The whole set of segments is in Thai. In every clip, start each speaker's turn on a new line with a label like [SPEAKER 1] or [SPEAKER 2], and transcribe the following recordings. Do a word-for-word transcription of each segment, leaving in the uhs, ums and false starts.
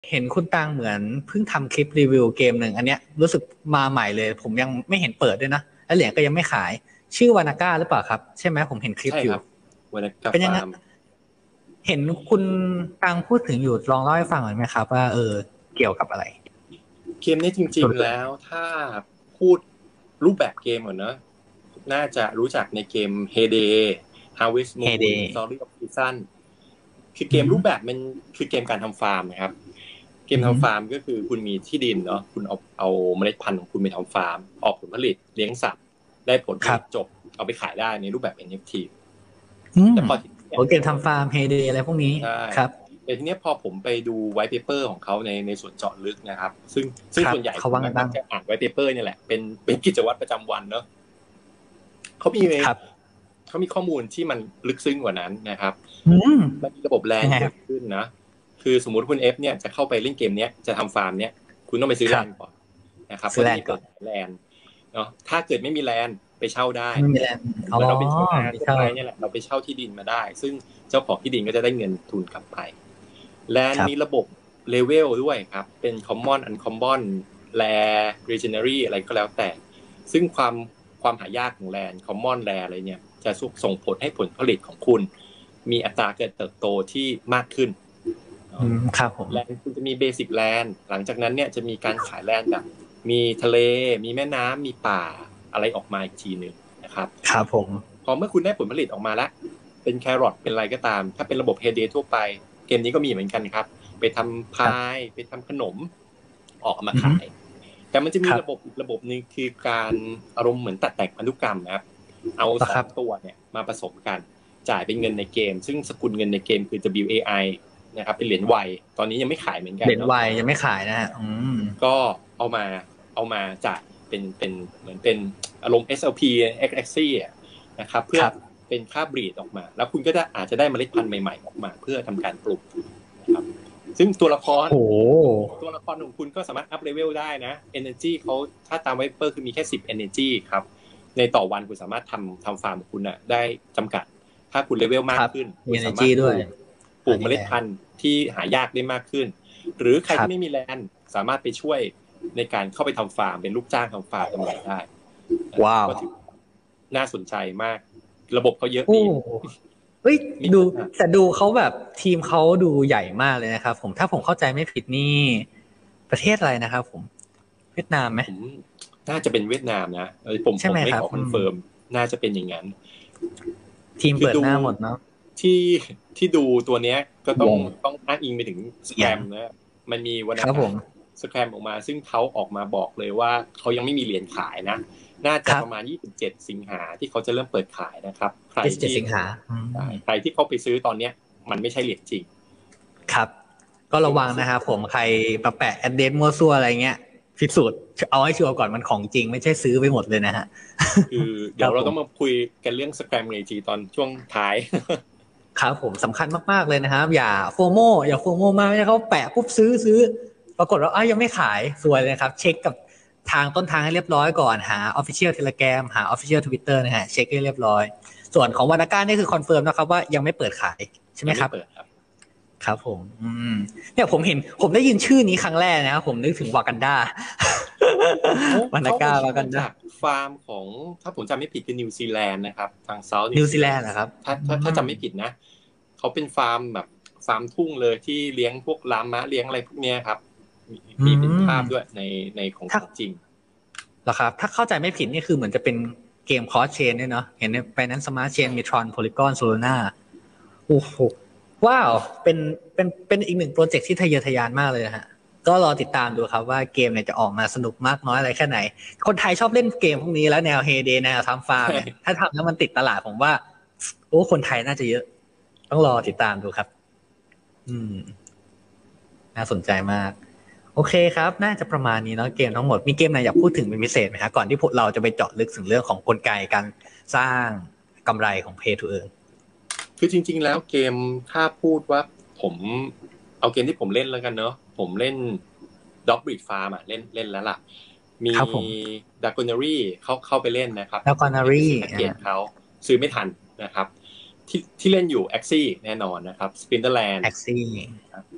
[SPEAKER 1] เห็นคุณตังเหมือนเพิ่งทำคลิปรีวิวเกมหนึ่งอันเนี้ยรู้สึกมาใหม่เลยผมยังไม่เห็นเปิดด้วยนะและเหรียญก็ยังไม่ขายชื่อวานาก้าหรือเปล่าครับใช่ไหมผมเห็นคลิปอยู่
[SPEAKER 2] วานาก้า
[SPEAKER 1] เป็นยังไง
[SPEAKER 2] ฟาร์ม
[SPEAKER 1] เห็นคุณตังพูดถึงอยู่ลองเล่าให้ฟังหน่อยไหมครับว่าเออเกี่ยวกับอะไร
[SPEAKER 2] เกมนี้จริงๆแล้วถ้าพูดรูปแบบเกมก่อนเนอะน่าจะรู้จักในเกม Heyday Harvest Moon Story of Season คือเกมรูปแบบมันคือเกมการทำฟาร์มนะครับเกมทำฟาร์มก็คือคุณมีที่ดินเนาะคุณเอาเอาเมล็ดพันธุ์ของคุณไปทำฟาร์มออกผลผลิตเลี้ยงสัตว์ได้ผลผลิตจบเอาไปขายได้ในรูปแบบ เอ็น เอฟ ที
[SPEAKER 1] แต่พอเกมทำฟาร์ม Heyday อะไรพวกนี้ครับ
[SPEAKER 2] แต่ทีนี้พอผมไปดูไวท์เพเปอร์ของเขาในในส่วนเจาะลึกนะครับซึ่งซึ่งส่วนใหญ่ผมมักจะอ่านไวท์เพเปอร์นี่แหละเป็นเป็นกิจวัตรประจำวันเนาะเขามีเขามีข้อมูลที่มันลึกซึ้งกว่านั้นนะครับมันมีระบบแลนด์เกิดขึ้นนะคือสมมุติคุณเอฟเนี่ยจะเข้าไปเล่นเกมนี้จะทำฟาร์มเนี้ยคุณต้องไปซื้อแลนด์ก่อนนะครับ
[SPEAKER 1] ซื้อแลนด์ก่อน
[SPEAKER 2] แลนด์เนาะถ้าเกิดไม่มีแลนด์ไปเช่าได้
[SPEAKER 1] เรา
[SPEAKER 2] เป็นชาวนาทั่วไปเนี่ยแหละเราไปเช่าที่ดินมาได้ซึ่งเจ้าของที่ดินก็จะได้เงินทุนกลับไปแลนด์มีระบบเลเวลด้วยครับเป็น common uncommon rare legendary อะไรก็แล้วแต่ซึ่งความความหายากของแลนด์ common rare อะไรเนี่ยจะส่งผลให้ผลผลิตของคุณมีอัตราการเติบโตที่มากขึ้น
[SPEAKER 1] ครับผม
[SPEAKER 2] แลนด์คุณจะมีเบสิกแลนด์หลังจากนั้นเนี่ยจะมีการขายแลนด์แบบมีทะเลมีแม่น้ำมีป่าอะไรออกมาอีกทีนึงนะครับ
[SPEAKER 1] ครับผม
[SPEAKER 2] พอเมื่อคุณได้ผลผลิตออกมาแล้วเป็นแครอทเป็นอะไรก็ตามถ้าเป็นระบบ Heyday ทั่วไปเกมนี้ก็มีเหมือนกันครับไปทำพายไปทำขนมออกมาขายแต่มันจะมีระบบอีกระบบนึงคือการอารมณ์เหมือนตัดแต่งพันธุกรรมนะครับเอาสองตัวเนี่ยมาผสมกันจ่ายเป็นเงินในเกมซึ่งสกุลเงินในเกมคือ ดับเบิลยู เอ ไอ นะครับเป็นเหรียญไวตอนนี้ยังไม่ขายเหมือนกัน
[SPEAKER 1] เหรียญไวยังไม่ขายนะฮะ
[SPEAKER 2] ก็เอามาเอามาจ่ายเป็นเป็นเหมือนเป็นอารมณ์ เอส แอล พี เอ็กซ์ ซี นะครับเพื่อเป็นค่าบรีดออกมาแล้วคุณก็จะอาจจะได้เมล็ดพันธุ์ใหม่ๆออกมาเพื่อทำการปลูกนะครับซึ่งตัวละครตัวละครของคุณก็สามารถอัพเลเวลได้นะ energy เขาถ้าตามไวเปอร์คือมีแค่สิบ energy ครับในต่อวันคุณสามารถทำทำฟาร์มของคุณน่ะได้จำกัดถ้าคุณเลเวลมากขึ้น
[SPEAKER 1] คุณสามารถ
[SPEAKER 2] ปลูกเมล็ดพันธุ์ที่หายากได้มากขึ้นหรือใครที่ไม่มีแลนด์สามารถไปช่วยในการเข้าไปทำฟาร์มเป็นลูกจ้างทำฟาร์มทำอะไรได้
[SPEAKER 1] ว้าว
[SPEAKER 2] น่าสนใจมากระบบเขาเยอะดี
[SPEAKER 1] เฮ้ยดูแต่ดูเขาแบบทีมเขาดูใหญ่มากเลยนะครับผมถ้าผมเข้าใจไม่ผิดนี่ประเทศอะไรนะครับผมเวียดนามไหม
[SPEAKER 2] น่าจะเป็นเวียดนามนะผมผมไม่ขอคอนเฟิร์มน่าจะเป็นอย่างนั้น
[SPEAKER 1] ทีมเปิดหน้าหมดเนาะ
[SPEAKER 2] ที่ที่ดูตัวเนี้ยก็ต้องต้องอ้างอิงไปถึงสแกรมนะมันมีวันนั้นสแกรมออกมาซึ่งเขาออกมาบอกเลยว่าเขายังไม่มีเหรียญขายนะน่าจะประมาณยี่สิบเจ็ดสิงหาที่เขาจะเริ่มเปิดขายนะครับ
[SPEAKER 1] ใครที่สิงหา
[SPEAKER 2] ใครที่เขาไปซื้อตอนเนี้ยมันไม่ใช่เหรียญจริง
[SPEAKER 1] ครับก็ระวังนะครับผมใครมาแปะแอดเดสมั่วซั่วอะไรเงี้ยพิสูจน์เอาให้ชัวร์ก่อนมันของจริงไม่ใช่ซื้อไปหมดเลยนะฮะ
[SPEAKER 2] คือเดี๋ยวเราต้องมาคุยกันเรื่องสแกรมเรจีตอนช่วงท้าย
[SPEAKER 1] ครับผมสำคัญมากๆเลยนะครับอย่าโฟโมอย่าโฟโมมากไม่ใช่เขาแปะปุ๊บซื้อซื้อปรากฏว่าอ้าวยังไม่ขายสวยเลยครับเช็คกับทางต้นทางให้เรียบร้อยก่อนหา Official Telegram หา Official Twitter นะฮะเช็คให้เรียบร้อยส่วนของวานาก้านี่คือคอนเฟิร์มนะครับว่ายังไม่เปิดขายใช่ไหมครับครับผมอืมเนี่ยผมเห็นผมได้ยินชื่อนี้ครั้งแรกนะครับผมนึกถึงวากันดาวานาก้าวากันดา
[SPEAKER 2] ฟาร์มของถ้าผมจำไม่ผิดคือนิวซีแลนด์นะครับทางเซาท์
[SPEAKER 1] นิวซีแลนด์นะครับ
[SPEAKER 2] ถ้าถ้าถ้าจำไม่ผิดนะเขาเป็นฟาร์มแบบฟาร์มทุ่งเลยที่เลี้ยงพวกลามะเลี้ยงอะไรพวกเนี้ยครับมีเป็นภาพด้วยในในของจริง
[SPEAKER 1] เหรอครับถ้าเข้าใจไม่ผิดนี่คือเหมือนจะเป็นเกมคอร์สเชนเนี่ยเนาะเห็นในไปนั้นสมาร์ทเชนมีทรอนโพลีกอนโซโลนาโอ้โหว้าวเป็นเป็นเป็นอีกหนึ่งโปรเจกต์ที่ทะเยอทะยานมากเลยนะฮะก็รอติดตามดูครับว่าเกมเนี่ยจะออกมาสนุกมากน้อยอะไรแค่ไหนคนไทยชอบเล่นเกมพวกนี้แล้วแนวเฮเดย์แนวทำฟาร์มถ้าทำแล้วมันติดตลาดผมว่าโอ้คนไทยน่าจะเยอะต้องรอติดตามดูครับอืมน่าสนใจมากโอเคครับน่าจะประมาณนี้เนาะเกมทั้งหมดมีเกมไหนอยากพูดถึงเป็นพิเศษไหมครับก่อนที่พวกเราจะไปเจาะลึกถึงเรื่องของกลไกการสร้างกำไรของ Pay to Earn
[SPEAKER 2] คือจริงๆแล้วเกมถ้าพูดว่าผมเอาเกมที่ผมเล่นแล้วกันเนาะผมเล่น Dog Breed Farm อ่ะเล่นเล่นแล้วล่ะมี Dragonary เข้าเข้าไปเล่นนะครับ
[SPEAKER 1] Dragonary
[SPEAKER 2] เกมเขาซื้อไม่ทันนะครับที่ที่เล่นอยู่ Axie แน่นอนนะครับ Splinterland
[SPEAKER 1] Axie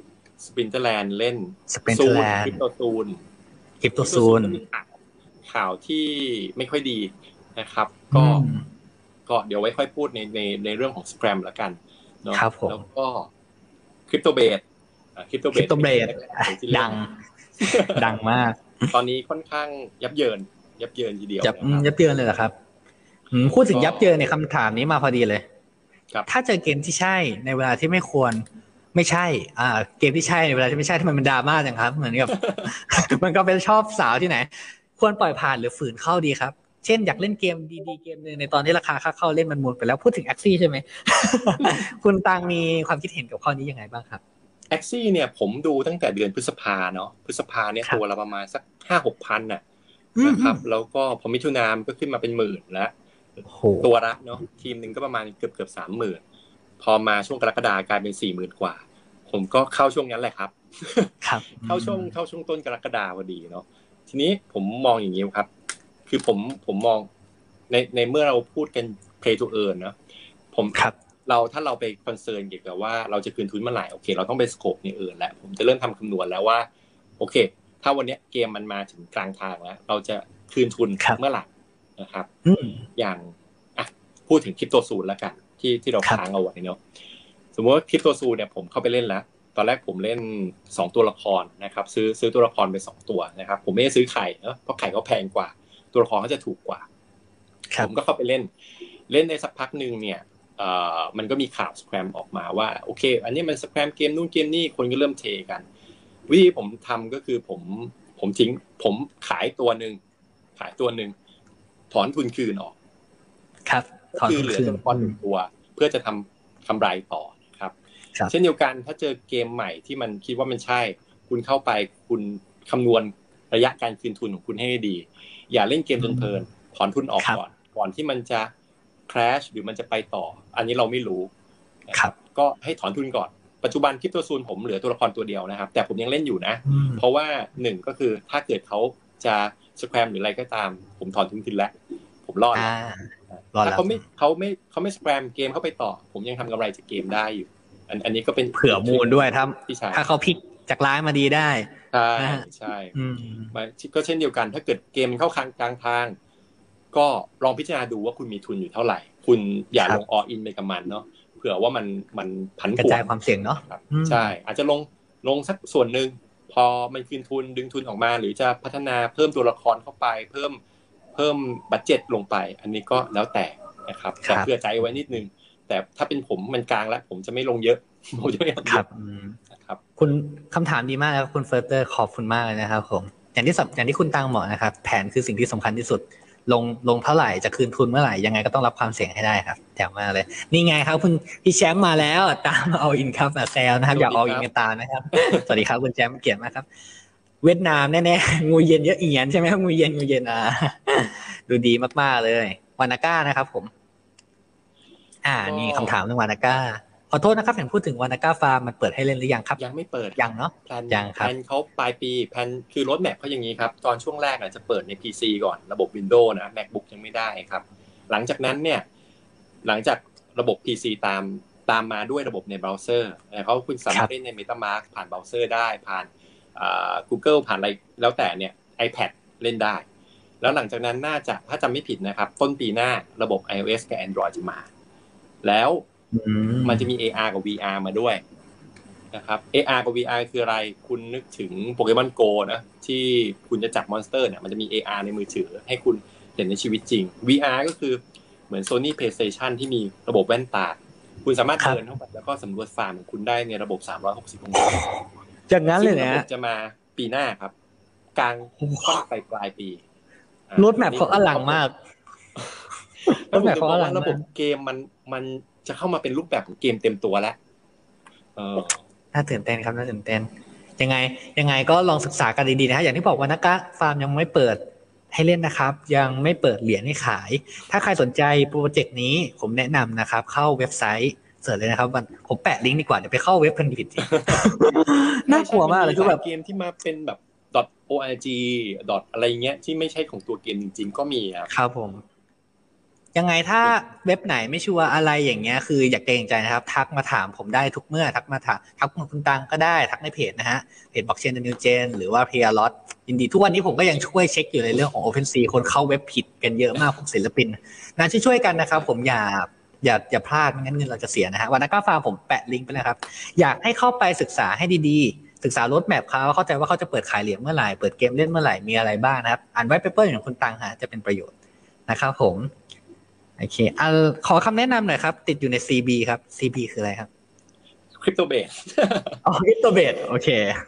[SPEAKER 2] สปรินเตอร์แลนด์เล่น
[SPEAKER 1] Splinterland
[SPEAKER 2] คริปโตซูน
[SPEAKER 1] คริปโตซูน
[SPEAKER 2] ข่าวที่ไม่ค่อยดีนะครับก็ก็เดี๋ยวไว้ค่อยพูดในในในเรื่องของสแครมแล้วกันเนาะแล้วก็คริปโตเบสคริปโตเบส
[SPEAKER 1] ดังดังมาก
[SPEAKER 2] ตอนนี้ค่อนข้างยับเยินยับเยินทีเดียว
[SPEAKER 1] ยับยับเยินเลยเหรอครับพูดถึงยับเยินในคำถามนี้มาพอดีเลยถ้าเจอเกมที่ใช่ในเวลาที่ไม่ควรไม่ใช่อ่าเกมที่ใช่ในเวลาที่ไม่ใช่ที่มันเป็นดราม่าจังครับเหมือนกับ มันก็เป็นชอบสาวที่ไหนควรปล่อยผ่านหรือฝืนเข้าดีครับเช่นอยากเล่นเกมดีๆเกมนึงในตอนที่ราคาค่าเข้าเล่นมันมูลไปแล้วพูดถึงแอคซี่ใช่ไหม คุณตังมีความคิดเห็นกับข้อนี้ยังไงบ้างครับ
[SPEAKER 2] แอคซี่เนี่ยผมดูตั้งแต่เดือนพฤษภาเนาะพฤษภาเนี่ยตัวละประมาณสัก ห้าหกพัน น่ะนะครับแล้วก็พอมิถุนายนก็ขึ้นมาเป็นหมื่นแล้วตัวละเนาะทีมนึงก็ประมาณเกือบๆ สามหมื่น พอมาช่วงกรกฎาคมกลายเป็น สี่หมื่น กว่าผมก็เข้าช่วงนั้นแหละครับ
[SPEAKER 1] ครับ
[SPEAKER 2] เข้าช่วงเข้าช่วงต้นกรกฎาคมพอดีเนาะทีนี้ผมมองอย่างนี้ครับคือผมผมมองในในเมื่อเราพูดกัน play to earn เนาะผมเราถ้าเราไปคอนเซิร์นเกี่ยวกับว่าเราจะคืนทุนเมื่อไหร่โอเคเราต้องไปสโคปในเอิร์นแล้วผมจะเริ่มทำคำนวณแล้วว่าโอเคถ้าวันนี้เกมมันมาถึงกลางทางแล้วเราจะคืนทุนเมื่อไหร่นะครับอย่างอ่ะพูดถึงคริปโตซูนแล้วกันที่ที่เราค้างเอาไว้เนาะสมมติว่าคริปโตซูนเนี่ยผมเข้าไปเล่นแล้วตอนแรกผมเล่นสองตัวละครนะครับซื้อซื้อตัวละครไปสองตัวนะครับผมไม่ได้ซื้อไข่เนาะเพราะไข่เขาแพงกว่าตัวละครเขาจะถูกกว่าผมก็เข้าไปเล่นเล่นในสักพักนึงเนี่ยเอ่อมันก็มีข่าวสแครมออกมาว่าโอเคอันนี้มันสแครมเกมนู่นเกมนี่คนก็เริ่มเทกันวิธีผมทำก็คือผมผมทิ้งผมขายตัวนึงขายตัวนึงถอนทุนคืนออก
[SPEAKER 1] ครับ
[SPEAKER 2] ถอนทุนคืนเหลือตัวละครหนึ่งตัวเพื่อจะทำกำไรต่อครับเช่นเดียวกันถ้าเจอเกมใหม่ที่มันคิดว่ามันใช่คุณเข้าไปคุณคำนวณระยะการคืนทุนของคุณให้ดีอย่าเล่นเกมจนเพลินถอนทุนออกก่อนก่อนที่มันจะcrash หรือมันจะไปต่ออันนี้เราไม่รู้
[SPEAKER 1] ครับ
[SPEAKER 2] ก็ให้ถอนทุนก่อนปัจจุบันคริปโตซูนผมเหลือตัวละครตัวเดียวนะครับแต่ผมยังเล่นอยู่นะเพราะว่าหนึ่งก็คือถ้าเกิดเขาจะสแครมหรืออะไรก็ตามผมถอนทุนคืนแล้วผมรอดถ้าเขาไม่เขาไม่เขาไม่สแครมเกมเข้าไปต่อผมยังทำกำไรจากเกมได้อยู่อันอันนี้ก็เป็น
[SPEAKER 1] เผื่อมูลด้วยถ้าถ้าเขาพลิกจากร้ายมาดีได้
[SPEAKER 2] ใช่ใช่ก็เช่นเดียวกันถ้าเกิดเกมเข้ากลางทางก็ลองพิจารณาดูว่าคุณมีทุนอยู่เท่าไหร่คุณอย่าลงออลอินไปกับมันเนาะเผื่อว่ามันมันผันผวน
[SPEAKER 1] กระจายความเสี่ยงเนาะ
[SPEAKER 2] ใช่อาจจะลงลงสักส่วนนึงพอมันคืนทุนดึงทุนออกมาหรือจะพัฒนาเพิ่มตัวละครเข้าไปเพิ่มเพิ่มบัดเจ็ตลงไปอันนี้ก็แล้วแต่นะครับแต่เผื่อใจไว้นิดนึงแต่ถ้าเป็นผมมันกลางแล้วผมจะไม่ลงเยอะผมจะไม่ลงเยอะ
[SPEAKER 1] ครับคุณคำถามดีมากครับคุณเฟิร์สเตอร์ขอบคุณมากเลยนะครับผมอย่างที่อย่างที่คุณตังบอกนะครับแผนคือสิ่งที่สำคัญที่สุดลงลงเท่าไหร่จะคืนทุนเมื่อไหร่ยังไงก็ต้องรับความเสี่ยงให้ได้ครับแจ๋วมากเลยนี่ไงครับคุณพี่แชมป์มาแล้วตามเอาอินครับแซวนะครับอยากเอาอินกันตามนะครับสวัสดีครับคุณแชมป์เกียรติมากครับเวียดนามแน่ๆงูเย็นเยอะเอียนใช่ไหมครับงูเย็นงูเย็นอ่ะดูดีมากๆเลยวานาก้านะครับผมอ่านี่คำถามเรื่องวานาก้าขอโทษนะครับเห็นพูดถึงวานาก้าฟาร์มมันเปิดให้เล่นหรือยังครับ
[SPEAKER 2] ยังไม่เปิด
[SPEAKER 1] ยังเนาะ
[SPEAKER 2] ยังครับแผนเขาปลายปีแผนคือโรดแมปเขาอย่างนี้ครับตอนช่วงแรกอาจจะเปิดใน พี ซี ก่อนระบบ Windows นะ MacBook ยังไม่ได้ครับหลังจากนั้นเนี่ยหลังจากระบบ พี ซี ตามตามมาด้วยระบบในเบราว์เซอร์เขาคุณสามารถเล่นใน MetaMask ผ่านเบราว์เซอร์ได้ผ่านอ่า Google ผ่านอะไรแล้วแต่เนี่ย iPad เล่นได้แล้วหลังจากนั้นน่าจะถ้าจำไม่ผิดนะครับต้นปีหน้าระบบ iOS กับ Android จะมาแล้วมันจะมี เอ อาร์ กับ วี อาร์ มาด้วยนะครับ เอ อาร์ กับ วี อาร์ คืออะไรคุณนึกถึง Pokemon Go นะที่คุณจะจับมอนสเตอร์เนี่ยมันจะมี เอ อาร์ ในมือถือให้คุณเห็นในชีวิตจริง วี อาร์ ก็คือเหมือน Sony PlayStation ที่มีระบบแว่นตาคุณสามารถเดินเข้าไปแล้วก็สำรวจฟาร์มของคุณได้ในระบบสามร้อยหกสิบองศา
[SPEAKER 1] จากนั้นเลยนะ
[SPEAKER 2] ระบบจะมาปีหน้าครับกลางค่อนไปปลายปี
[SPEAKER 1] รถแมพเขาอลังมาก
[SPEAKER 2] รถแมพเขาอลังระบบเกมมันมันจะเข้ามาเป็นรูปแบบของเกมเต็มตัวแล้วเออ
[SPEAKER 1] น่าตื่นเต้นครับน่าตื่นเต้นยังไงยังไงก็ลองศึกษากันดีๆนะฮะอย่างที่บอกว่านักะฟาร์มยังไม่เปิดให้เล่นนะครับยังไม่เปิดเหรียญให้ขายถ้าใครสนใจโปรเจกต์นี้ผมแนะนำนะครับเข้าเว็บไซต์เสิร์ชเลยนะครับผมแปะลิงก์ดีกว่าเดี๋ยวไปเข้าเว็บพันผิดน่ากลัวมากเลยคือแบบ
[SPEAKER 2] เกมที่มาเป็นแบบ .org อะไรเงี้ยที่ไม่ใช่ของตัวเกมจริงๆก็มีครับ
[SPEAKER 1] ครับผมยังไงถ้าเว็บไหนไม่ชัวร์อะไรอย่างเงี้ยคืออยากเกรงใจนะครับทักมาถามผมได้ทุกเมื่อทักมาถามทักคุณตังก็ได้ทักในเพจนะฮะเพจ Blockchain The New Gen หรือว่า Prialot ยินดีทุกวันนี้ผมก็ยังช่วยเช็คอยู่ในเรื่องของ OpenSea คนเข้าเว็บผิดกันเยอะมากพวกศิลปินนะช่วยๆกันนะครับผมอย่าอย่าอย่าพลาดไม่งั้นเงินเราจะเสียนะฮะวันนั้นก็ฟาร์มผมแปะลิงก์ไปแล้วครับอยากให้เข้าไปศึกษาให้ดีๆศึกษาโรดแมพเขาเข้าใจว่าเขาจะเปิดขายเหรียญเมื่อไหร่เปิดเกมเล่นเมื่อไหร่มีอะไรบ้างนะครับอ่านไวท์เปเปอร์อย่างคุณตังฮะจะเป็นประโยชน์นะครับผมโอเคอ่ะขอคำแนะนำหน่อยครับติดอยู่ใน ซี บี ครับ ซี บี คืออะไรครับ
[SPEAKER 2] คริปโตเบส
[SPEAKER 1] อ๋อคริปโตเบสโอเค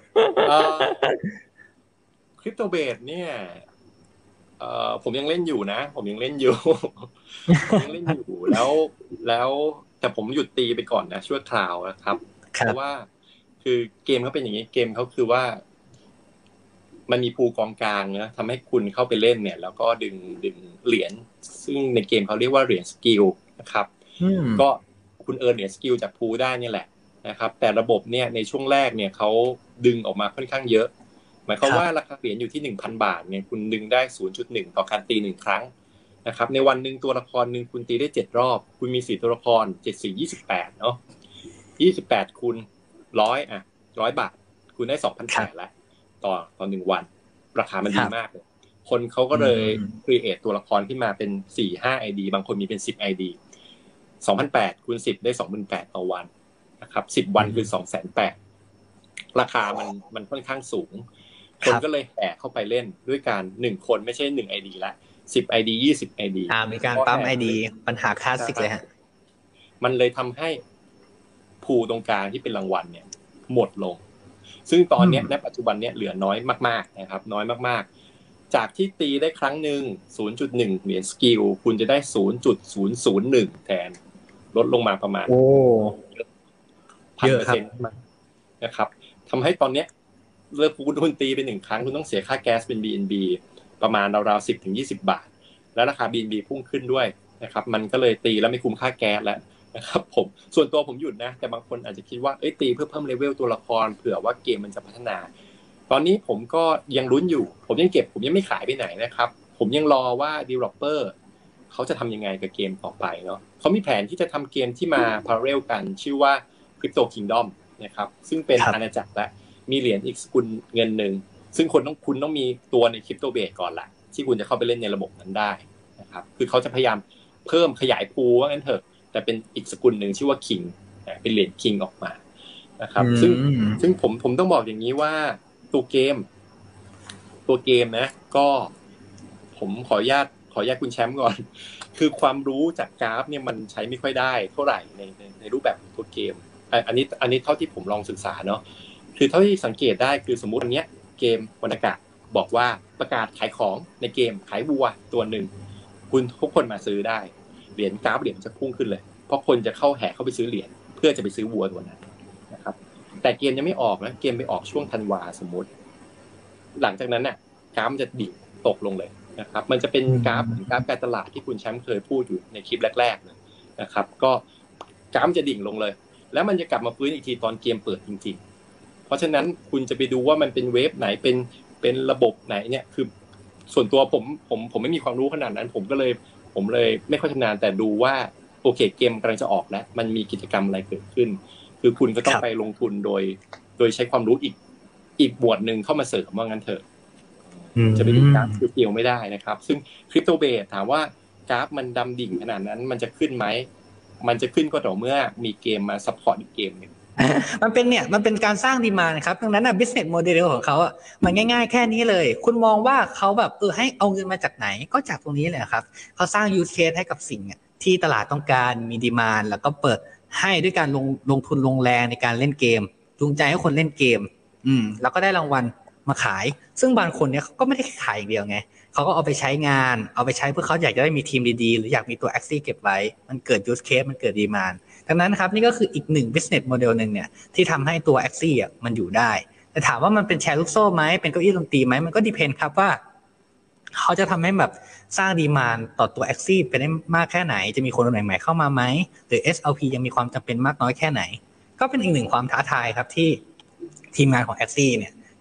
[SPEAKER 2] คริปโตเบสเนี่ยเอ่อผมยังเล่นอยู่นะผมยังเล่นอยู่ผมยังเล่นอยู่แล้วแล้วแต่ผมหยุดตีไปก่อนนะชั่วคราวนะครับเพราะว่าคือเกมเขาเป็นอย่างนี้เกมเขาคือว่ามันมีพูลกองกลางนะทำให้คุณเข้าไปเล่นเนี่ยแล้วก็ดึงดึงเหรียญซึ่งในเกมเขาเรียกว่าเหรียญสกิลนะครับก็คุณเอิร์นเหรียญสกิลจากพูลได้นี่แหละนะครับแต่ระบบเนี่ยในช่วงแรกเนี่ยเขาดึงออกมาค่อนข้างเยอะหมายความว่าราคาเหรียญอยู่ที่ หนึ่งพัน บาทเนี่ยคุณดึงได้ ศูนย์จุดหนึ่ง ต่อการตีหนึ่งครั้งนะครับในวันนึงตัวละครนึงคุณตีได้เจ็ดรอบคุณมีสี่ตัวละครเจ็ด สี่ ยี่สิบแปดเนาะยี่สิบแปดคูณหนึ่งร้อยอ่ะหนึ่งร้อยบาทคุณได้ สองพันแปดร้อยแล้วต่อต่อหนึ่งวันราคามันดีมากเลยคนเขาก็เลย create ตัวละครขึ้นมาเป็น สี่ ห้า ไอ ดี บางคนมีเป็นสิบ ไอ ดี สองพันแปดร้อยคูณสิบได้ สองพันแปดร้อย ต่อวันนะครับสิบวันคือ สองแสนแปดหมื่น ราคามันมันค่อนข้างสูงคนก็เลยแห่เข้าไปเล่นด้วยการหนึ่งคนไม่ใช่หนึ่ง ไอ ดี ละสิบ ไอ ดี ยี่สิบ ไอ ดี
[SPEAKER 1] อ่ามีการปั๊ม ไอ ดี ปัญหาคลาสสิกเลยฮะ
[SPEAKER 2] มันเลยทำให้พูลตรงกลางที่เป็นรางวัลเนี่ยหมดลงซึ่งตอนนี้ในปัจจุบันเนี่ยเหลือน้อยมากๆนะครับน้อยมากๆจากที่ตีได้ครั้งหนึ่ง ศูนย์จุดหนึ่ง เหรียญสกิลคุณจะได้ ศูนย์จุดศูนย์ศูนย์หนึ่ง แทนลดลงมาประมาณ
[SPEAKER 1] โอ้
[SPEAKER 2] พันเปอร์เซ็นต์นะครับทำให้ตอนนี้เลิกคุณคุณตีไปหนึ่งครั้งคุณต้องเสียค่าแก๊สเป็น บี เอ็น บี ประมาณราวๆ สิบถึงยี่สิบ บาทแล้วราคา บี เอ็น บี พุ่งขึ้นด้วยนะครับมันก็เลยตีแล้วไม่คุ้มค่าแก๊สแล้วนะครับผมส่วนตัวผมหยุดนะแต่บางคนอาจจะคิดว่าเอ้ยตีเพื่อเพิ่มเลเวลตัวละครเผื่อว่าเกมมันจะพัฒนาตอนนี้ผมก็ยังลุ้นอยู่ผมยังเก็บผมยังไม่ขายไปไหนนะครับผมยังรอว่า developer เขาจะทำยังไงกับเกมต่อไปเนาะเขามีแผนที่จะทำเกมที่มา parallel กันชื่อว่า Crypto Kingdom นะครับซึ่งเป็นอาณาจักรและมีเหรียญอีกสกุลเงินนึงซึ่งคนต้องคุณต้องมีตัวใน Crypto Base ก่อนล่ะที่คุณจะเข้าไปเล่นในระบบนั้นได้นะครับคือเขาจะพยายามเพิ่มขยายพูลว่างั้นเถอะแต่เป็นอีกสกุลหนึ่งชื่อว่า King เป็นเหรียญ King ออกมานะครับซึ่งซึ่งผมผมต้องบอกอย่างนี้ว่าตัวเกมตัวเกมนะก็ผมขออนุญาตขออนุญาตคุณแชมป์ก่อนคือความรู้จากกราฟเนี่ยมันใช้ไม่ค่อยได้เท่าไหร่ในในในรูปแบบของตัวเกมอันนี้อันนี้เท่าที่ผมลองศึกษาเนาะคือเท่าที่สังเกตได้คือสมมุติอันเนี้ยเกมวรรณกะบอกว่าประกาศขายของในเกมขายวัวตัวหนึ่งคุณทุกคนมาซื้อได้เหรียญกราฟเหรียญจะพุ่งขึ้นเลยเพราะคนจะเข้าแห่เข้าไปซื้อเหรียญเพื่อจะไปซื้อวัวตัวนั้นนะครับแต่เกมยังไม่ออกนะเกมไปออกช่วงธันวาสมมุติหลังจากนั้นน่ะกราฟจะดิ่งตกลงเลยนะครับมันจะเป็นกราฟกราฟการตลาดที่คุณแชมป์เคยพูดอยู่ในคลิปแรกๆเลยนะครับก็กราฟจะดิ่งลงเลยแล้วมันจะกลับมาฟื้นอีกทีตอนเกมเปิดจริงๆเพราะฉะนั้นคุณจะไปดูว่ามันเป็นเวฟไหนเป็นเป็นระบบไหนเนี่ยคือส่วนตัวผมผมผมไม่มีความรู้ขนาดนั้นผมก็เลยผมเลยไม่ค่อยชำนาญแต่ดูว่าโอเคเกมกำลังจะออกแล้วมันมีกิจกรรมอะไรเกิดขึ้นคือคุณก็ต้องไปลงทุนโดยโดยใช้ความรู้อีกอีกบวกนึงเข้ามาเสริมว่างั้นเถอะจะไปดูกราฟเดียวไม่ได้นะครับซึ่งคริปโตเบสถามว่ากราฟมันดำดิ่งขนาดนั้นมันจะขึ้นไหมมันจะขึ้นก็ต่อเมื่อมีเกมมาซัพพอร์ตอีกเกมนึง
[SPEAKER 1] มันเป็นเนี่ยมันเป็นการสร้างดีมานด์ครับดังนั้นน่ะ business model ของเขาอ่ะมันง่ายๆแค่นี้เลยคุณมองว่าเขาแบบเออให้เอาเงินมาจากไหนก็จากตรงนี้แหละครับเขาสร้าง use case ให้กับสิ่งที่ตลาดต้องการมีดีมานด์แล้วก็เปิดให้ด้วยการลงลงทุนลงแรงในการเล่นเกมจูงใจให้คนเล่นเกมอืมแล้วก็ได้รางวัลมาขายซึ่งบางคนเนี่ยเขาก็ไม่ได้ขายอย่างเดียวไงเขาก็เอาไปใช้งานเอาไปใช้เพื่อเขาอยากจะได้มีทีมดีๆหรืออยากมีตัว Axie เก็บไว้มันเกิด use case มันเกิดดีมานด์ดังนั้นครับนี่ก็คืออีกหนึ่ง business model นึงเนี่ยที่ทำให้ตัว Axie อ่ะมันอยู่ได้แต่ถามว่ามันเป็นแชร์ลูกโซ่ไหมเป็นเก้าอี้ดนตรีไหมมันก็ depend ครับว่าเขาจะทำให้แบบสร้างดีมานด์ต่อตัว Axie ไปได้มากแค่ไหนจะมีคนใหม่ๆเข้ามาไหมหรือ เอส แอล พี ยังมีความจำเป็นมากน้อยแค่ไหนก็เป็นอีกหนึ่งความท้าทายครับที่ทีมงานของ Axie เนี่ย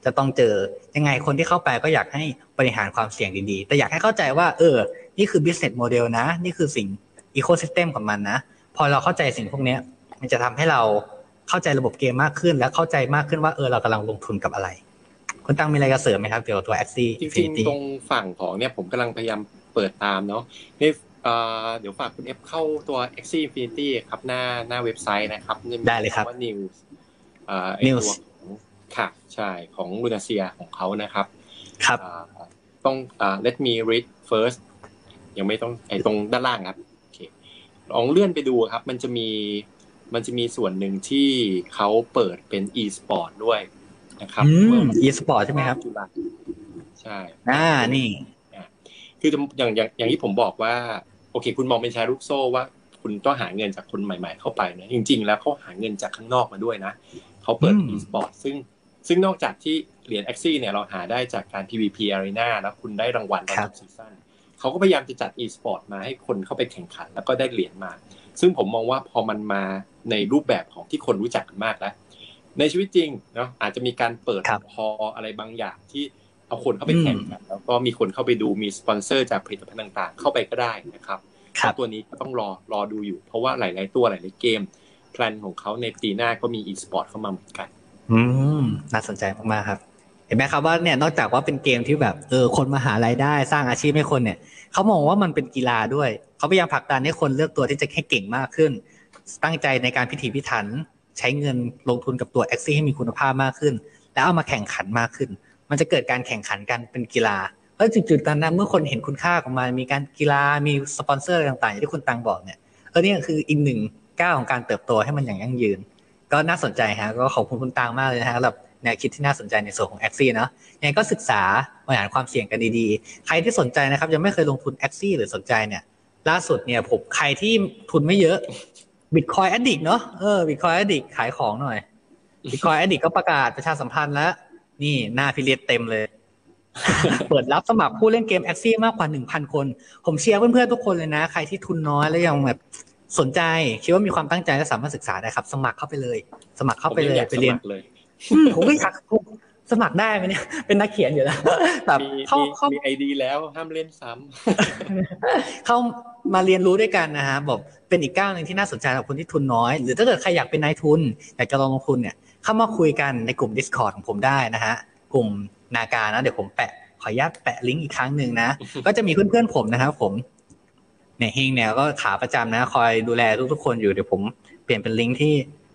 [SPEAKER 1] จะต้องเจอยังไงคนที่เข้าไปก็อยากให้บริหารความเสี่ยงดีๆแต่อยากให้เข้าใจว่าเออนี่คือ business model นะนี่คือสิ่ง ecosystem ของมันนะพอเราเข้าใจสิ่งพวกนี้มันจะทำให้เราเข้าใจระบบเกมมากขึ้นและเข้าใจมากขึ้นว่าเออเรากำลังลงทุนกับอะไรคุณตั้งมีอะไรจะเสริมไหมครับเกี่ยวกับตัว Axie
[SPEAKER 2] จริงๆตรงฝั่งของเนี่ยผมกำลังพยายามเปิดตามเนาะนี่เดี๋ยวฝากคุณเอฟเข้าตัว Axie Infinity ครับหน้าหน้าเว็บไซต์นะครับ
[SPEAKER 1] ได้เลยครับ
[SPEAKER 2] ว่า news อ่าไอ้ตัวค่ะใช่ของลูนาเซียของเขานะครับ
[SPEAKER 1] ครับ
[SPEAKER 2] ต้องอ่า let me read first ยังไม่ต้องไอ้ตรงด้านล่างครับโอเคลองเลื่อนไปดูครับมันจะมีมันจะมีส่วนหนึ่งที่เขาเปิดเป็น e-sport ด้วยนะครับ
[SPEAKER 1] อืม e-sport ใช่ไหมครับ
[SPEAKER 2] ใช่
[SPEAKER 1] อ่านี่
[SPEAKER 2] คืออย่างอย่างอย่างที่ผมบอกว่าโอเคคุณมองเป็นแชร์ลูกโซ่ว่าคุณต้องหาเงินจากคนใหม่ๆเข้าไปนะจริงๆแล้วเขาหาเงินจากข้างนอกมาด้วยนะเขาเปิด e-sport ซึ่งซึ่งนอกจากที่เหรียญ Axie เนี่ยเราหาได้จากการ พี วี พี Arena แล้วคุณได้รางวัลตอนจบซีซั่นเขาก็พยายามจะจัด e-sport มาให้คนเข้าไปแข่งขันแล้วก็ได้เหรียญมาซึ่งผมมองว่าพอมันมาในรูปแบบของที่คนรู้จักกันมากแล้วในชีวิตจริงเนาะอาจจะมีการเปิดฮอลอะไรบางอย่างที่เอาคนเข้าไปแข่งกันแล้วก็มีคนเข้าไปดูมีสปอนเซอร์จากผลิตภัณฑ์ต่างๆเข้าไปก็ได้นะครับตัวนี้ก็ต้องรอรอดูอยู่เพราะว่าหลายๆตัวหลายๆเกมแพลนของเขาในปีหน้าก็มี e-sport เข้ามาเหมือนกัน
[SPEAKER 1] อืมน่าสนใจมากๆครับเห็นไหมครับว่าเนี่ยนอกจากว่าเป็นเกมที่แบบเออคนมาหารายได้สร้างอาชีพให้คนเนี่ยเขามองว่ามันเป็นกีฬาด้วยเขาพยายามผลักดันให้คนเลือกตัวที่จะให้เก่งมากขึ้นตั้งใจในการพิถีพิถันใช้เงินลงทุนกับตัว Axie ให้มีคุณภาพมากขึ้นแล้วเอามาแข่งขันมากขึ้นมันจะเกิดการแข่งขันกันเป็นกีฬาแล้วจุดๆนั้นเมื่อคนเห็นคุณค่าของมันมีการกีฬามีสปอนเซอร์ต่างๆอย่างที่คุณตังบอกเนี่ยเออเนี่ยคืออีกหนึ่งก้าวของการเติบโตให้มันอย่างยั่งยืนก็น่าสนใจฮะก็ขอบคุณคุณตังมากเลยนะฮะสำหรับแนวคิดที่น่าสนใจในส่วนของ Axie เนาะยังไงก็ศึกษาบริหารความเสี่ยงกันดีๆใครที่สนใจนะครับยังไม่เคยลงทุน Axie หรือสนใจเนี่ยล่าสุดเนี่ยผมใครที่ทุนไม่เยอะ Bitcoin Addict เนาะเออ Bitcoin Addict ขายของหน่อย Bitcoin Addict ก็ประกาศประชาสัมพันธ์แล้วนี่หน้าพิเรนเต็มเลย เปิดรับสมัครผู้เล่นเกม Axie มากกว่า หนึ่งพัน คนผมเชียร์เพื่อนๆทุกคนเลยนะใครที่ทุนน้อยแล้วยังแบบสนใจคิดว่ามีความตั้งใจและสามารถศึกษาได้ครับสมัครเข้าไปเลยสมัครเข้าไปเลยไปเรียน
[SPEAKER 2] เลย
[SPEAKER 1] ผมก็อยากสมัครได้ไหมเนี่ยเป็นนักเขียนอยู่แล้ว
[SPEAKER 2] แบบเข้าเข้ามี ไอ ดี แล้วห้ามเล่นซ้
[SPEAKER 1] ำเข้ามาเรียนรู้ด้วยกันนะฮะบอกเป็นอีกก้าวนึงที่น่าสนใจสำหรับคนที่ทุนน้อยหรือถ้าเกิดใครอยากเป็นนายทุนอยากจะลงทุนเนี่ยเข้ามาคุยกันในกลุ่ม Discord ของผมได้นะฮะกลุ่มนาการนะเดี๋ยวผมแปะขออนุญาตแปะลิงก์อีกครั้งนึงนะก็จะมีเพื่อนๆผมนะครับผมเนี่ยเฮงเนี่ยก็ขาประจำนะคอยดูแลทุกๆคนอยู่เดี๋ยวผมเปลี่ยนเป็นลิงก์ที่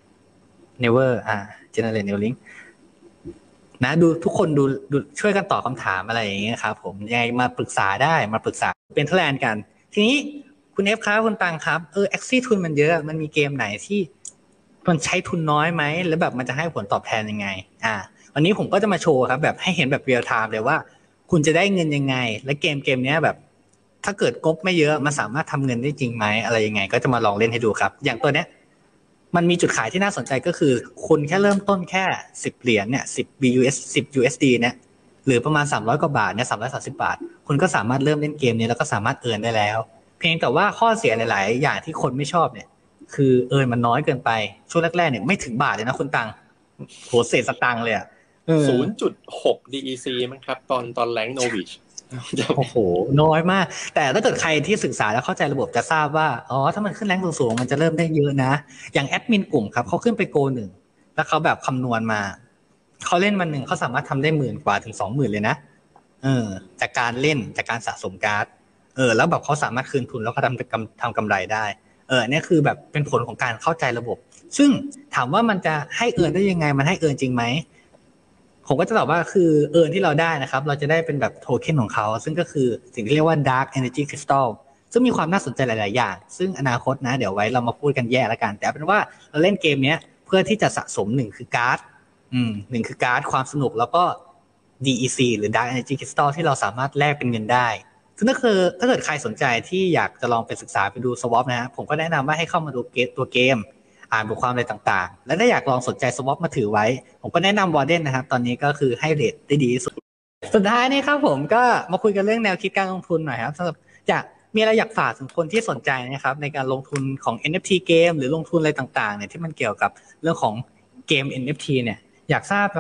[SPEAKER 1] Never อ่า Generate New Link นะดูทุกคนดูดูช่วยกันตอบคำถามอะไรอย่างเงี้ยครับผมยังไงมาปรึกษาได้มาปรึกษาเป็นเทอร์แลนด์กันทีนี้คุณเอฟครับคุณตังครับเออ Axie ทุนมันเยอะมันมีเกมไหนที่มันใช้ทุนน้อยไหมแล้วแบบมันจะให้ผลตอบแทนยังไงอ่าวันนี้ผมก็จะมาโชว์ครับแบบให้เห็นแบบเรียลไทม์เลยว่าคุณจะได้เงินยังไงและเกมเกมนี้แบบถ้าเกิดงบไม่เยอะมันสามารถทำเงินได้จริงไหมอะไรยังไงก็จะมาลองเล่นให้ดูครับอย่างตัวเนี้ยมันมีจุดขายที่น่าสนใจก็คือคุณแค่เริ่มต้นแค่สิบเหรียญเนี่ยสิบ บี ยู เอส สิบ ยู เอส ดี เนี่ยหรือประมาณสามร้อยกว่าบาทเนี่ยสามร้อยสามสิบบาทคุณก็สามารถเริ่มเล่นเกมนี้แล้วก็สามารถเอิร์นได้แล้วเพียงแต่ว่าข้อเสียหลายๆอย่างที่คนไม่ชอบเนี่ยคือเอิร์นมันน้อยเกินไปช่วงแรกๆเนี่ยไม่ถึงบาทเลยนะคุณตังโหเศษสตังค์เลยอ่ะ
[SPEAKER 2] ศูนย์จุดหก ดี อี ซี มั้งครับตอนตอนแรงโนวิช
[SPEAKER 1] โอ้โหน้อยมากแต่ถ้าเกิดใครที่ศึกษาแล้วเข้าใจระบบจะทราบว่าอ๋อถ้ามันขึ้นแรงสูงๆมันจะเริ่มได้เยอะนะอย่างแอดมินกลุ่มครับเขาขึ้นไปโกหนึ่งแล้วเขาแบบคำนวณมาเขาเล่นมันหนึ่งเขาสามารถทำได้หมื่นกว่าถึงสองหมื่นเลยนะเออจากการเล่นจากการสะสมการ์ดเออแล้วแบบเขาสามารถคืนทุนแล้วเขาทำกำทำกำไรได้เออเนี่ยคือแบบเป็นผลของการเข้าใจระบบซึ่งถามว่ามันจะให้เอิร์นได้ยังไงมันให้เอิร์นจริงไหมผมก็จะตอบว่าคือเอิร์นที่เราได้นะครับเราจะได้เป็นแบบโทเค็นของเขาซึ่งก็คือสิ่งที่เรียกว่า Dark Energy Crystal ซึ่งมีความน่าสนใจหลายๆอย่างซึ่งอนาคตนะเดี๋ยวไว้เรามาพูดกันแยกแล้วกันแต่เป็นว่าเราเล่นเกมนี้เพื่อที่จะสะสมหนึ่งคือการ์ดอืมหนึ่งคือการ์ดความสนุกแล้วก็ ดี อี ซี หรือ Dark Energy Crystal ที่เราสามารถแลกเป็นเงินได้ซึ่งถ้าคือถ้าเกิดใครสนใจที่อยากจะลองไปศึกษาไปดู swap นะฮะผมก็แนะนำว่าให้เข้ามาดูเกมตัวเกมอ่านบทความอะไรต่างๆและถ้าอยากลองสนใจ swap มาถือไว้ผมก็แนะนำ Warden นะครับตอนนี้ก็คือให้เรทได้ดีที่สุดสุดท้ายนี่ครับผมก็มาคุยกันเรื่องแนวคิดการลงทุนหน่อยครับสำหรับจะมีอะไรอยากฝากถึงคนที่สนใจนะครับในการลงทุนของ เอ็น เอฟ ที เกมหรือลงทุนอะไรต่างๆเนี่ยที่มันเกี่ยวกับเรื่องของเกม เอ็น เอฟ ที เนี่ยอยากทราบว่าค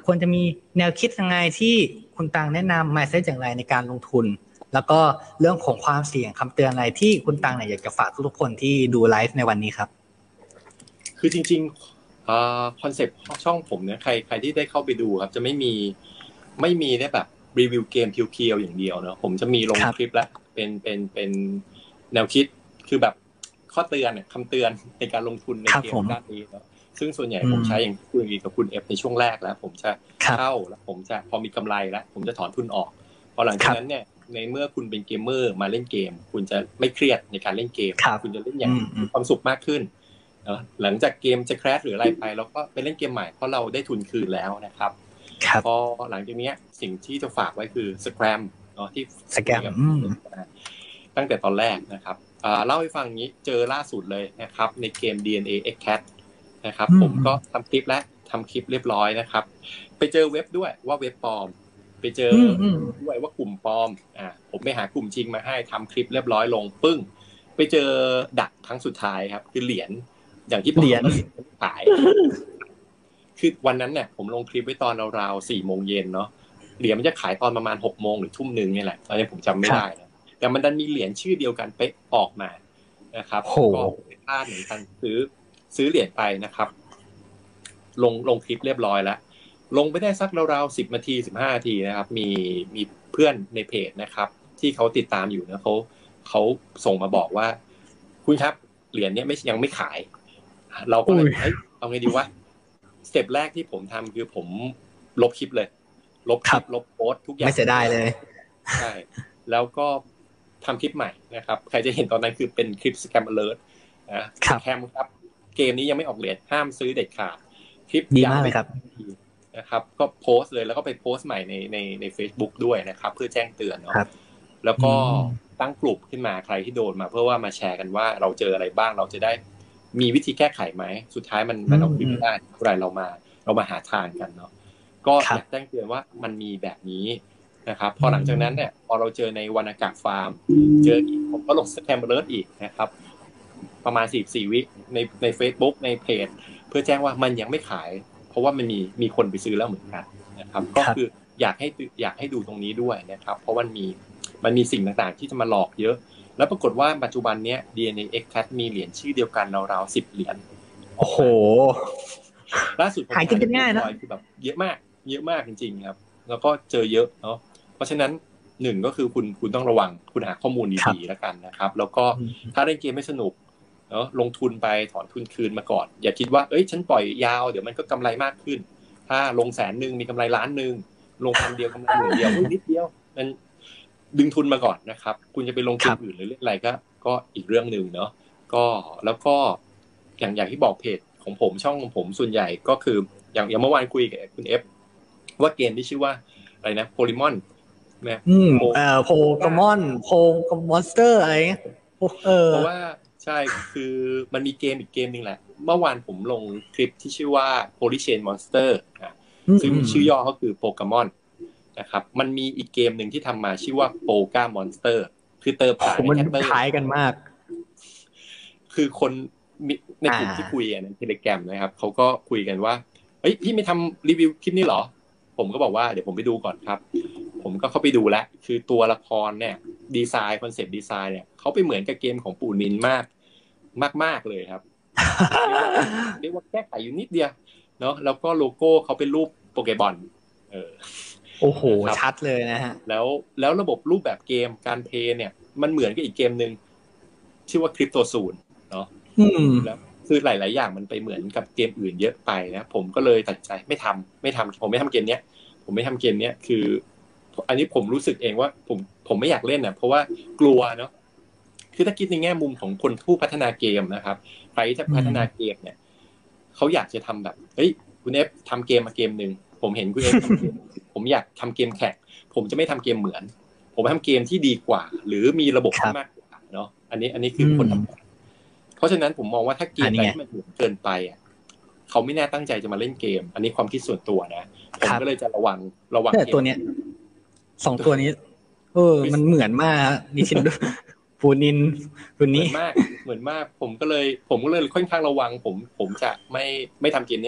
[SPEAKER 1] ควรจะมีแนวคิดยังไงที่คุณตังแนะนำ mindset อย่างไรในการลงทุนแล้วก็เรื่องของความเสี่ยงคำเตือนอะไรที่คุณตังเนี่ยอยากจะฝากทุกๆคนที่ดูไลฟ์ในวันนี้ครับ
[SPEAKER 2] คือจริงๆอ่าคอนเซ็ปต์ช่องผมเนี่ยใครใครที่ได้เข้าไปดูครับจะไม่มีไม่มีได้แบบรีวิวเกมเพียวๆอย่างเดียวเนาะผมจะมีลงคลิปแล้วเป็นเป็นเป็นแนวคิดคือแบบข้อเตือนคำเตือนในการลงทุนในเกมด้านนี้เนาะซึ่งส่วนใหญ่ผมใช้อย่างคุยกับคุณเอฟในช่วงแรกแล้วผมจะเข้าแล้วผมจะพอมีกำไรแล้วผมจะถอนทุนออกพอหลังจากนั้นเนี่ยในเมื่อคุณเป็นเกมเมอร์มาเล่นเกมคุณจะไม่เครียดในการเล่นเกมคุณจะเล่นอย่างมีความสุขมากขึ้นเนาะหลังจากเกมจะแครชหรืออะไรไปเราก็ไปเล่นเกมใหม่เพราะเราได้ทุนคืนแล้วนะครับพอหลังจากนี้สิ่งที่จะฝากไว้คือสแครมเนาะที่
[SPEAKER 1] สแกม
[SPEAKER 2] ตั้งแต่ตอนแรกนะครับเล่าให้ฟังนี้เจอล่าสุดเลยนะครับในเกม ดี เอ็น เอ Excat นะครับผมก็ทำคลิปและทำคลิปเรียบร้อยนะครับไปเจอเว็บด้วยว่าเว็บปลอมไปเจอด้วยว่ากลุ่มปลอมอ่าผมไปหากลุ่มจริงมาให้ทำคลิปเรียบร้อยลงปึ้งไปเจอดักครั้งสุดท้ายครับคือเหรียญอย่างที่บอกว่าเหรียญขายคือวันนั้นเนี่ยผมลงคลิปไว้ตอนราวๆสี่โมงเย็นเนาะเหรียญมันจะขายตอนประมาณหกโมงหรือทุ่มนึงนี่แหละตอนนี้ผมจำไม่ได้นะแต่มันดันมีเหรียญชื่อเดียวกันเป๊ะออกมานะครับก็พลาดเหมือนกันซื้อซื้อเหรียญไปนะครับลงลงคลิปเรียบร้อยแล้วลงไปได้สักราวๆสิบนาทีสิบห้านาทีนะครับมีมีเพื่อนในเพจนะครับที่เขาติดตามอยู่นะเขาเขาส่งมาบอกว่าคุณครับเหรียญเนี้ยไม่ยังไม่ขายเราก็เลยเฮ้ยเอาไงดีวะสเต็ปแรกที่ผมทำคือผมลบคลิปเลยลบคลิปลบโพสทุกอย่าง
[SPEAKER 1] ไม่เสียดายเลย
[SPEAKER 2] ใช่แล้วก็ทำคลิปใหม่นะครับใครจะเห็นตอนนั้นคือเป็นคลิป Scam Alert นะแคมครับเกมนี้ยังไม่ออกเหรียญห้ามซื้อเด็ดขาดคลิป
[SPEAKER 1] ดีมากเลยครับ
[SPEAKER 2] นะครับก็โพสต์เลยแล้วก็ไปโพสต์ใหม่ในในใน Facebook ด้วยนะครับเพื่อแจ้งเตือนเนาะแล้วก็ตั้งกลุ่มขึ้นมาใครที่โดนมาเพื่อว่ามาแชร์กันว่าเราเจออะไรบ้างเราจะได้มีวิธีแก้ไขไหมสุดท้ายมันมันเอาคืนไม่ได้เมื่อไหร่เรามาเรามาหาทางกันเนาะก็อยากแจ้งเตือนว่ามันมีแบบนี้นะครับพอหลังจากนั้นเนี่ยพอเราเจอในวรรณกากฟาร์มเจออีกผมก็ลงสแคมเบอร์เลิศอีกนะครับประมาณสี่สิบสี่วิในใน Facebook ในเพจเพื่อแจ้งว่ามันยังไม่ขายเพราะว่ามันมีมีคนไปซื้อแล้วเหมือนกันนะครับก็คืออยากให้อยากให้ดูตรงนี้ด้วยนะครับเพราะมันมีมันมีสิ่งต่างๆที่จะมาหลอกเยอะแล้วปรากฏว่าปัจจุบันเนี้ย ดี เอ็น เอ Excat มีเหรียญชื่อเดียวกันราวๆสิบเหรียญ
[SPEAKER 1] โอ้โห
[SPEAKER 2] ล่าสุดผม
[SPEAKER 1] หากินกันง่ายนะ
[SPEAKER 2] คือแบบเยอะมากเยอะมากจริงๆครับแล้วก็เจอเยอะเนาะเพราะฉะนั้นหนึ่งก็คือคุณคุณต้องระวังคุณหาข้อมูลดีๆแล้วกันนะครับแล้วก็ถ้าเล่นเกมไม่สนุกเนาะลงทุนไปถอนทุนคืนมาก่อนอย่าคิดว่าเอ้ยฉันปล่อยยาวเดี๋ยวมันก็กำไรมากขึ้นถ้าลงแสนนึงมีกำไรล้านนึงลงพันเดียวกำไรหมื่นเดียวนิดเดียวมันดึงทุนมาก่อนนะครับคุณจะไปลงเกมอื่นหรือเรื่องอะไรก็ก็อีกเรื่องนึงเนาะก็แล้วก็อย่างอย่างที่บอกเพจของผมช่องของผมส่วนใหญ่ก็คืออย่างอย่างเมื่อวานคุยกับคุณเอฟว่าเกมที่ชื่อว่าอะไรนะโพลิมอน
[SPEAKER 1] นะอืมเอ่อโพกมอนโพกมอนสเตอร์อะไรเออ
[SPEAKER 2] เพราะว่าใช่คือมันมีเกมอีกเกมนึงแหละเมื่อวานผมลงคลิปที่ชื่อว่า Polychain Monster อ่ะซึ่งชื่อย่อก็คือโปเกมอนนะครับมันมีอีกเกมนึงที่ทำมาชื่อว่าโปกามอนสเตอร์คือเติมผ่าน
[SPEAKER 1] แคตเตอร์คล้ายกันมาก
[SPEAKER 2] คือคนในกลุ่มที่คุยใน Telegram นะครับเขาก็คุยกันว่าเฮ้ยพี่ไม่ทำรีวิวคลิปนี้หรอผมก็บอกว่าเดี๋ยวผมไปดูก่อนครับผมก็เข้าไปดูแล้วคือตัวละครเนี่ยดีไซน์คอนเซ็ปต์ดีไซน์เนี่ยเขาไปเหมือนกับเกมของปู่นินมากมากๆเลยครับเรียกว่าแก้ไขอยู่นิดเดียวเนาะแล้วก็โลโก้เขาเป็นรูปโปเกมอนเออ
[SPEAKER 1] โอ้โหชัดเลยนะฮะ
[SPEAKER 2] แล้วแล้วระบบรูปแบบเกมการเพลย์เนี่ยมันเหมือนกับอีกเกมนึงชื่อว่าคริปโตศูนย์เนาะแล้วคือหลายๆอย่างมันไปเหมือนกับเกมอื่นเยอะไปนะผมก็เลยตัดใจไม่ทำไม่ทำผมไม่ทำเกมเนี้ยผมไม่ทำเกมเนี้ยคืออันนี้ผมรู้สึกเองว่าผมผมไม่อยากเล่นนะเพราะว่ากลัวเนาะคือถ้าคิดในแง่มุมของคนผู้พัฒนาเกมนะครับใครที่พัฒนาเกมเนี่ยเขาอยากจะทำแบบเฮ้ยคุณเอฟทำเกมมาเกมนึงผมเห็นคุณเอฟทำเกมผมอยากทำเกมแข่งผมจะไม่ทำเกมเหมือนผมทำเกมที่ดีกว่าหรือมีระบบที่มากกว่าเนาะอันนี้อันนี้คือคนทำเพราะฉะนั้นผมมองว่าถ้าเกมอะไรที่มันเหมือนเกินไปอ่ะเขาไม่แน่ตั้งใจจะมาเล่นเกมอันนี้ความคิดส่วนตัวนะผมก็เลยจะระวังระวัง
[SPEAKER 1] ตัวเนี้ยสองตัวนี้เออมันเหมือนมากนิชินปูนินตัวนี้
[SPEAKER 2] เหมือนมากเหมือนมากผมก็เลยผมก็เลยค่อนข้างระวังผมผมจะไม่ไม่ทำเกมนี้แหละ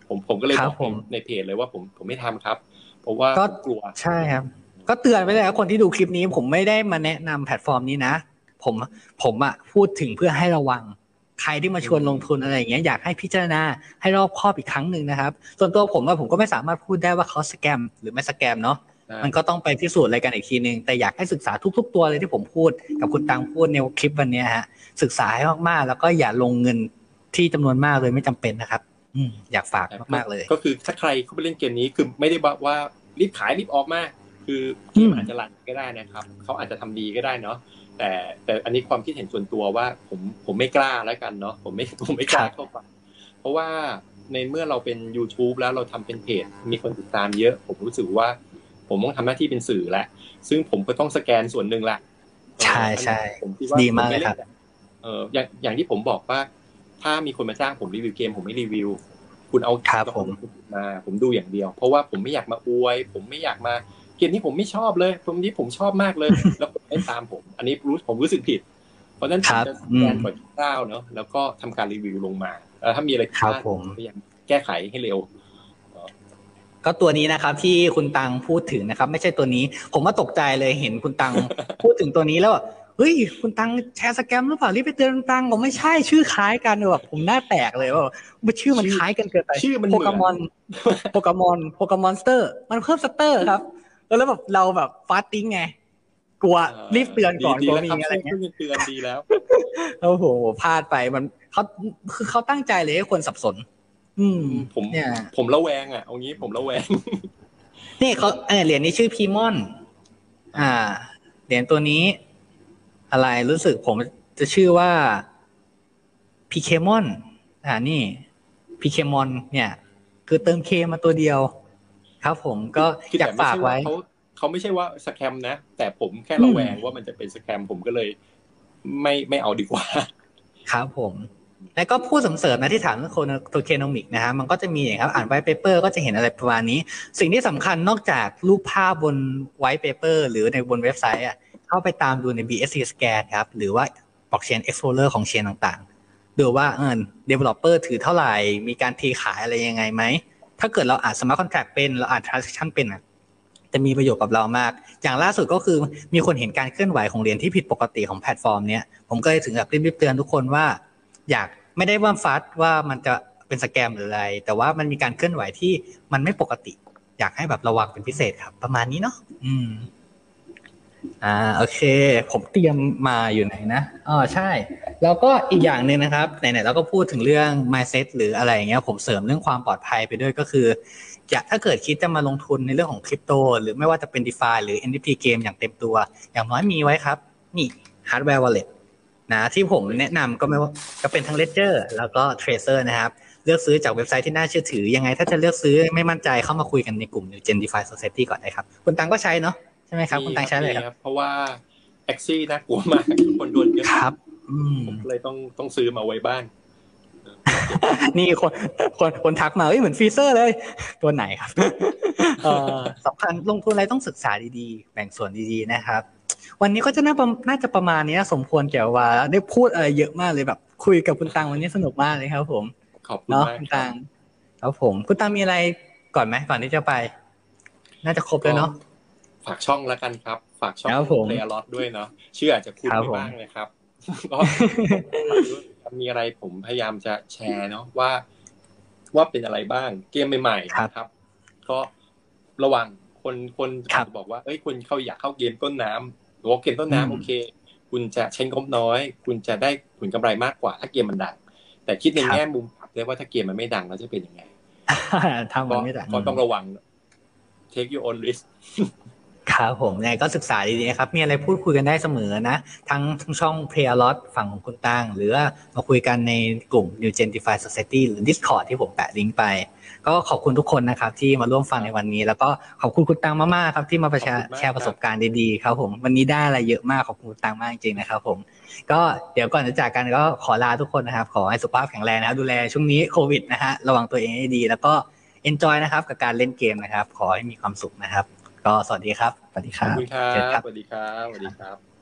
[SPEAKER 2] ผมผมก็เลย
[SPEAKER 1] ครับ
[SPEAKER 2] บอก
[SPEAKER 1] ผม
[SPEAKER 2] ในเพจเลยว่าผมผมไม่ทำครับเพราะว่า
[SPEAKER 1] ก็
[SPEAKER 2] ผมกลัว
[SPEAKER 1] ใช่ครับก็เตือนไปเลยครับคนที่ดูคลิปนี้ผมไม่ได้มาแนะนำแพลตฟอร์มนี้นะผมผมอ่ะพูดถึงเพื่อให้ระวังใครที่มาชวนลงทุนอะไรอย่างเงี้ยอยากให้พิจารณาให้รอบคอบอีกครั้งหนึ่งนะครับส่วนตัวผมว่าผมก็ไม่สามารถพูดได้ว่าเขาสแกมหรือไม่สแกมเนาะมันก็ต้องไปพิสูจน์อะไรกันอีกทีนึงแต่อยากให้ศึกษาทุกๆตัวเลยที่ผมพูดกับคุณตังพูดในคลิปวันนี้ฮะศึกษาให้มากๆแล้วก็อย่าลงเงินที่จำนวนมากเลยไม่จำเป็นนะครับอืมอยากฝากมากๆเลย
[SPEAKER 2] ก็คือถ้าใครเข้าไปเล่นเกมนี้คือไม่ได้บอกว่ารีบขายรีบออกมาคือเกมอาจจะรันก็ได้นะครับเขาอาจจะทำดีก็ได้เนาะแต่แต่อันนี้ความคิดเห็นส่วนตัวว่าผมผมไม่กล้าแล้วกันเนาะผมไม่ผมไม่กล้าเข้าไปเพราะว่าในเมื่อเราเป็น YouTube แล้วเราทำเป็นเพจมีคนติดตามเยอะผมรู้สึกว่าผมต้องทำหน้าที่เป็นสื่อแหละซึ่งผมก็ต้องสแกนส่วนหนึ่งแหละ
[SPEAKER 1] ใช่ใช่
[SPEAKER 2] ผมคิดว่า
[SPEAKER 1] ดีมากเลยครับ
[SPEAKER 2] เอออย่างอย่างที่ผมบอกว่าถ้ามีคนมาจ้างผมรีวิวเกมผมไม่รีวิวคุณเอา
[SPEAKER 1] ครับผม
[SPEAKER 2] มาผมดูอย่างเดียวเพราะว่าผมไม่อยากมาอวยผมไม่อยากมาเกมนี้ผมไม่ชอบเลยเกมนี้ผมชอบมากเลยแล้วคนไม่ตามผมอันนี้รู้ผมรู้สึกผิดเพราะฉะนั้นผมจะแกนกว่าเก้าเนาะแล้วก็ทำการรีวิวลงมาแล้วถ้ามีอะไรผิดพลาดผมพยายามแก้ไขให้เร็ว
[SPEAKER 1] ก็ตัวนี้นะครับที่คุณตังพูดถึงนะครับไม่ใช่ตัวนี้ผมว่าตกใจเลยเห็นคุณตัง พูดถึงตัวนี้แล้วเฮ้ยคุณตังแชร์สแกมหรือเปล่ารีบไปเตือนคุณตังผมไม่ใช่ชื่อคล้ายกันแบบผมหน้าแตกเลยว่าชื่อมันคล้ายกันเกินไป
[SPEAKER 2] ชื่อมัน
[SPEAKER 1] โปเกมอนโปเกมอนโปเกมอนสเตอร์มันเพิ่มสเตอร์ครับแล้วแบบเราแบบฟาสติ้งไงกลัวรีบเตือนก่อนกลัวมีอะไรเงี้ย
[SPEAKER 2] เตือนดีแล้ว
[SPEAKER 1] โอ้โหพลาดไปมันเขาคือเขาตั้งใจเลยให้คนสับสนอืม
[SPEAKER 2] ผมเนี่ยผมระแวงอ่ะเอางี้ผมระแวง
[SPEAKER 1] นี่เขาเออเหรียญนี้ชื่อพีมอนอ่าเหรียญตัวนี้อะไรรู้สึกผมจะชื่อว่าพีเคมอนอ่านี่พีเคมอนเนี่ยคือเติมเคมาตัวเดียวครับผมก็อยากฝากไว้
[SPEAKER 2] เขาเขาไม่ใช่ว่าสแกมนะแต่ผมแค่ระแวงว่ามันจะเป็นสแกมผมก็เลยไม่ไม่เอาดีกว่า
[SPEAKER 1] ครับผมแล้วก็พูดเสริมๆนะที่ถามเรื่องโทเคโนมิกนะฮะมันก็จะมีอย่างครับอ่านไวท์เปเปอร์ก็จะเห็นอะไรประมาณนี้สิ่งที่สำคัญนอกจากรูปภาพบนไวท์เปเปอร์หรือในบนเว็บไซต์อ่ะเข้าไปตามดูใน บี เอส ซี Scan ครับหรือว่า Blockchain Explorer ของเชนต่างๆดูว่าเออ developer ถือเท่าไหร่มีการเทขายอะไรยังไงไหมถ้าเกิดเราอ่าน smart contract เป็นเราอ่าน transaction เป็นอ่ะจะมีประโยชน์กับเรามากอย่างล่าสุดก็คือมีคนเห็นการเคลื่อนไหวของเหรียญที่ผิดปกติของแพลตฟอร์มเนี้ยผมก็เลยถึงกับรีบๆเตือนทุกคนว่าอยากไม่ได้ว่าฟัดว่ามันจะเป็นสแกมหรืออะไรแต่ว่ามันมีการเคลื่อนไหวที่มันไม่ปกติอยากให้แบบระวังเป็นพิเศษครับประมาณนี้เนาะอืมอ่าโอเคผมเตรียมมาอยู่ไหนนะอ๋อใช่แล้วก็อีกอย่างนึงนะครับไหนๆเราก็พูดถึงเรื่อง mindset หรืออะไรอย่างเงี้ยผมเสริมเรื่องความปลอดภัยไปด้วยก็คือจะถ้าเกิดคิดจะมาลงทุนในเรื่องของคริปโตหรือไม่ว่าจะเป็น DeFi หรือ เอ็น เอฟ ที เกมอย่างเต็มตัวอย่างน้อยมีไว้ครับนี่ hardware walletนะที่ผมแนะนำก็ไม่ว่าก็เป็นทั้ง Ledger แล้วก็ Tracer นะครับเลือกซื้อจากเว็บไซต์ที่น่าเชื่อถือยังไงถ้าจะเลือกซื้อไม่มั่นใจเข้ามาคุยกันในกลุ่ม Gen DeFi Society ก่อนได้ครับคุณตังก็ใช้เนาะใช่ไหมครับคุณตังใช้เลยครับ
[SPEAKER 2] เพราะว่า Axie น่ากลัวมากคนโดนเยอะ
[SPEAKER 1] ครับ
[SPEAKER 2] ผมเลยต้องต้องซื้อมาไว้บ้าง
[SPEAKER 1] นี่คนคนคนทักมาเอ้ยเหมือนฟรีเซอร์เลยตัวไหนครับเอ่อสำคัญลงทุนอะไรต้องศึกษาดีๆแบ่งส่วนดีๆนะครับวันนี้ก็จะน่าน่าจะประมาณนี้สมควรแก่ว่าได้พูดอะไรเยอะมากเลยแบบคุยกับคุณตังวันนี้สนุกมากเลยครับผม
[SPEAKER 2] ขอบคุณมาก
[SPEAKER 1] คุณตังครับผมคุณตังมีอะไรก่อนไหมก่อนที่จะไปน่าจะครบแล้วเนาะ
[SPEAKER 2] ฝากช่องแล้วกันครับฝากช่องเพลย์ล็อตด้วยเนาะชื่ออาจจะคุ้นไม่บ้างเลยครับก็มีอะไรผมพยายามจะแชร์เนาะว่าว่าเป็นอะไรบ้างเกมใหม่ๆนะครับก็ระวังคนคนอาจจะบอกว่าเอ้ยคุณเขาอยากเข้าเกมต้นน้ำหรือว่าเกมต้นน้ำโอเคคุณจะใช้งบน้อยคุณจะได้ผลกำไรมากกว่าถ้าเกมมันดังแต่คิดในแง่มุมเลยว่าถ้าเกมมันไม่ดังแล้วจะเป็นยังไง
[SPEAKER 1] ถ้ามันไม่ดัง
[SPEAKER 2] ก็ต้องระวัง take your own risk
[SPEAKER 1] ครับผมเนี่ยก็ศึกษาดีๆนะครับมีอะไรพูดคุยกันได้เสมอนะทั้งทั้งช่อง Play a Lot ฝั่งของคุณตังหรือว่ามาคุยกันในกลุ่ม New Gen DeFi Society หรือ Discord ที่ผมแปะลิงก์ไปก็ขอบคุณทุกคนนะครับที่มาร่วมฟังในวันนี้แล้วก็ขอบคุณคุณตังมากๆครับที่มาแชร์ประสบการณ์ดีๆครับผมวันนี้ได้อะไรเยอะมากขอบคุณคุณตังมากจริงๆนะครับผมก็เดี๋ยวก่อนจะจากกันก็ขอลาทุกคนนะครับขอให้สุขภาพแข็งแรงนะครับดูแลช่วงนี้โควิดนะฮะระวังตัวเองให้ดีแล้วก็ enjoy นะครับกับการเล่นเกมนะครับขอให้มีความสุขนะครับก็สวัสดีครับสวัสดีครับ
[SPEAKER 2] ขอบคุณครับสวัสดีครับสวัสดีครับ